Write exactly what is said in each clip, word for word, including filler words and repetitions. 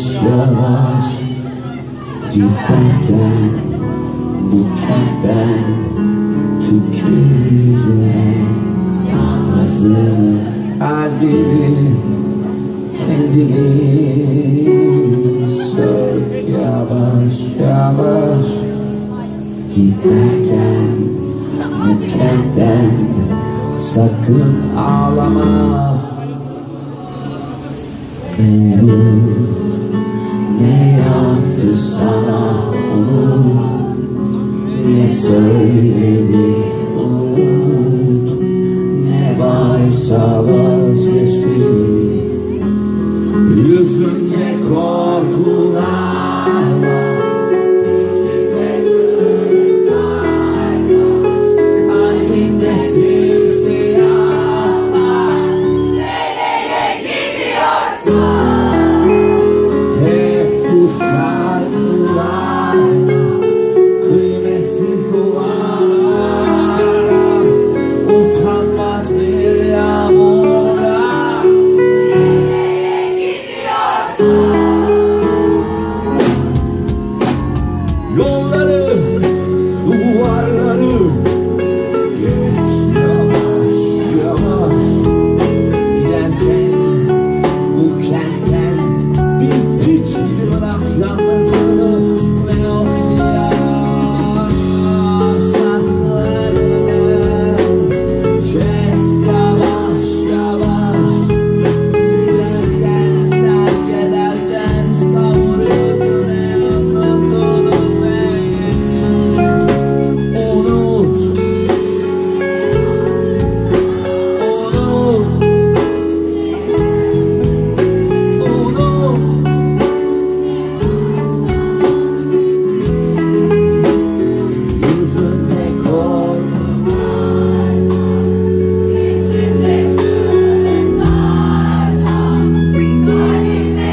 yavaş giderken bu kentten tükürülen yalnızlığı kalbini kendini sor yavaş yavaş giderken bu kentten sakın ağlama. Ne yaptı sana unut, ne söyledi unut, ne varsa vazgeçti. Yüzünde korkular, kalbinde simsiyahlar. Nereye gidiyorsun? Hep bu şarkılar, kıymetsiz dualar, utanmaz bir yağmurda. Nereye gidiyorsun? Yolları, duvarları geç yavaş yavaş giderken bu kentten bir piç gibi bırak yalnızlığını ve o siyah saçlarını. Kes yavaş yavaş giderken, terk ederken savur yüzüne yalnızlığını ve unut, unut, yüzünde korkular, içinde sürünlarla, kalbinde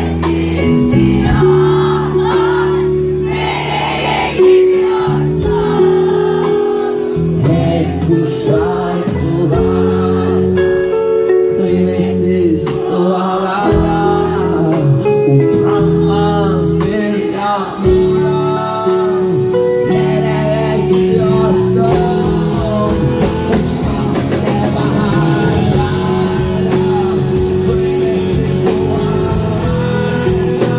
simsiyahlar. Nereye gidiyorsun? Hep bu şarkılar, kıymetsiz dualarla, utanmaz bir yağmurla. Nereye gidiyorsun? Bu sahte baharlarla, kıymetsiz dualarla,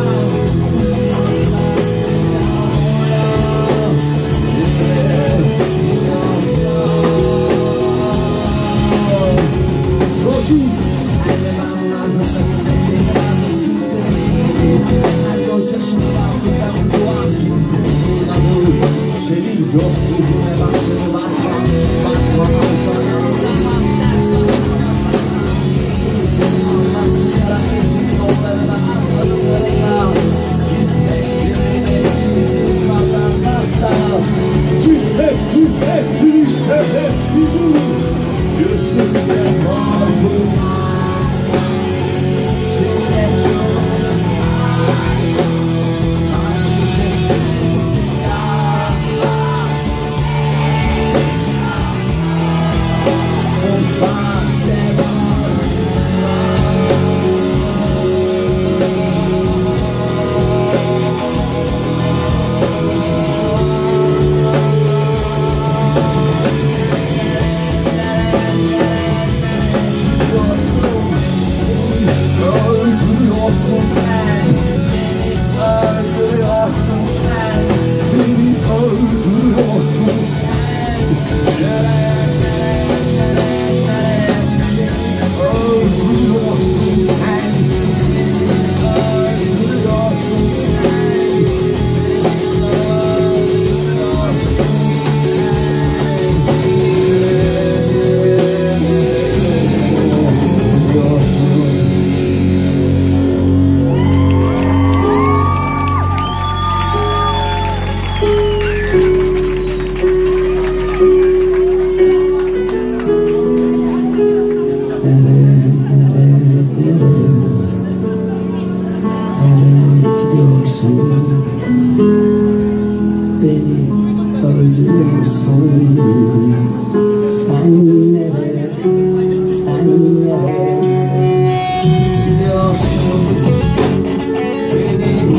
Sen nereye gidiyorsun? Beni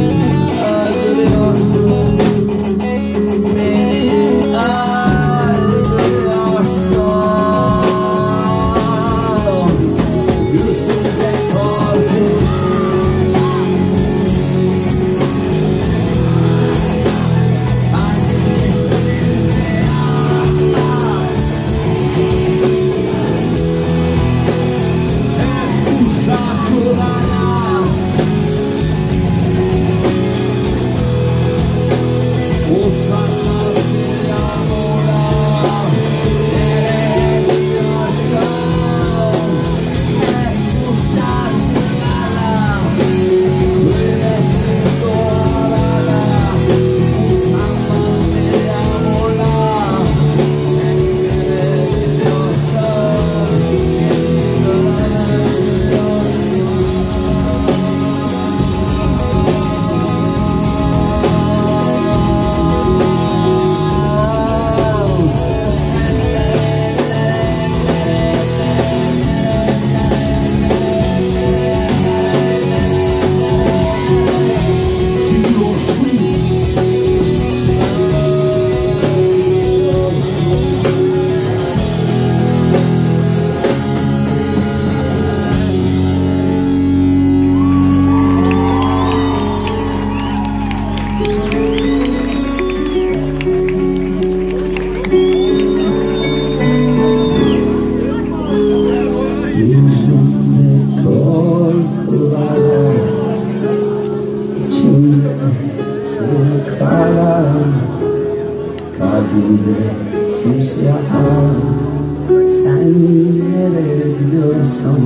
Simsiyah sen nereye gidiyorsan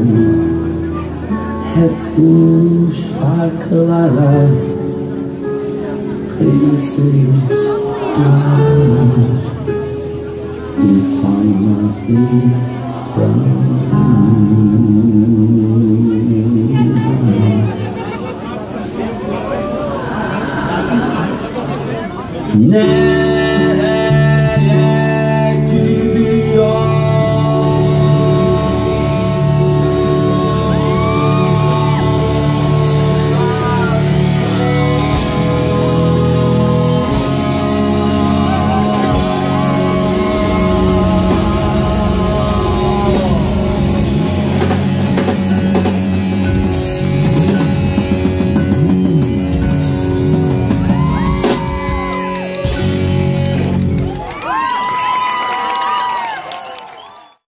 hep bu şarkılarla kayıtsız utanmaz bir ne